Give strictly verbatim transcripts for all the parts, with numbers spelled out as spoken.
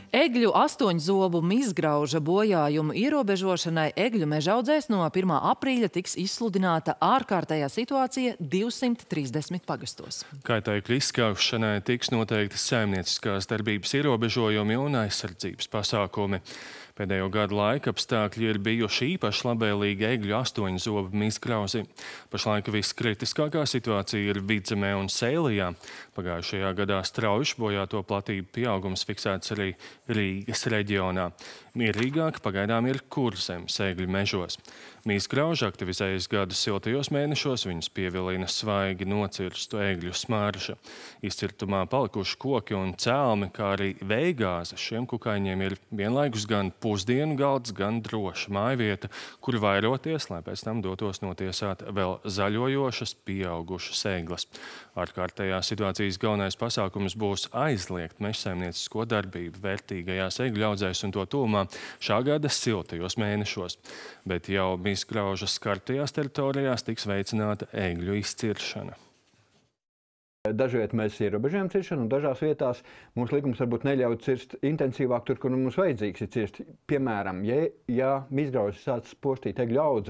Egļu astoņzobu mizgrauža bojājumu ierobežošanai egļu mežaudzēs no pirmā aprīļa tiks izsludināta ārkārtējā situācija divsimt trīsdesmit pagastos. Kaitēkļu izskaušanai tiks noteiktas saimnieciskās darbības ierobežojumi un aizsardzības pasākumi. Pēdējo gadu laika apstākļi ir bijuši īpaši labēlīgi egļu astoņzobu mizgrauzi. Pašlaik viskritiskākā situācija ir Vidzemē un Sēlijā. Pagājušajā gadā strauji bojāto platību pieaugums fiksēts arī Rīgas reģionā. Mierīgāk pagaidām ir Kurzemes egļu mežos. Mizgrauži aktivizējas gada siltajos mēnešos, viņus pievilina svaigi nocirstu egļu smarža. Izcirtumā palikuši koki un cēlmi, kā arī vējgāze. Šiem kukaiņiem ir vienlaikus gan pusdienu galds, gan droša mājvieta, kur vairoties, lai pēc tam dotos notiesāt vēl zaļojošas, pieaugušas egles. Ārkārtējā situācijas galvenais pasākums būs aizliegt mežsaimniecisko darbību vērtīgajās egļu audzēs un to tuvumā šā gada siltajos mēnešos. Bet jau mizgrauža skartajās teritorijās tiks veicināta egļu izciršana. Dažviet mēs ierobežojam ciršanu, un dažās vietās mums likums varbūt neļauj cirst intensīvāk tur, kur mums vajadzīgs ir cirst. Piemēram, ja, ja mizgrauži sāc postīt egļu audzi,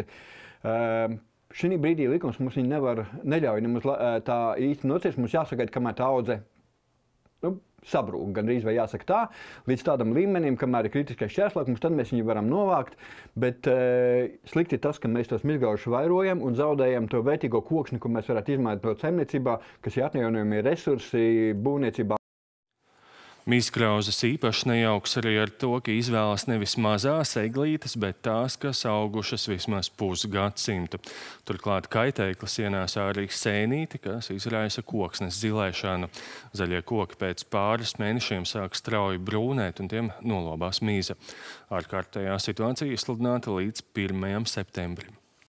šī brīdī likums mums viņi nevar, neļauj nemaz tā īsti nocirst. Mums jāsagaida, kamēr tā audze nu, sabrūk, gandrīz vai jāsaka tā, līdz tādam līmenim, kamēr ir kritiskais šķērslaikums, tad mēs viņu varam novākt, bet e, slikti ir tas, ka mēs tos mizgraužus vairojam un zaudējam to vērtīgo koksni, ko mēs varētu izmantot saimniecībā, kas ir atjaunojamie resursi būvniecībā. Mizgrauzes īpaši nejauks arī ar to, ka izvēlas nevis mazās eglītes, bet tās, kas augušas vismaz pusgadsimtu. Turklāt kaitēklis ienēsā arī sēnīti, kas izraisa koksnes zilēšanu. Zaļie koki pēc pāris mēnešiem sāk strauji brūnēt un tiem nolobās mīza. Ārkārtējā situācija izsludināta līdz pirmajam septembrim.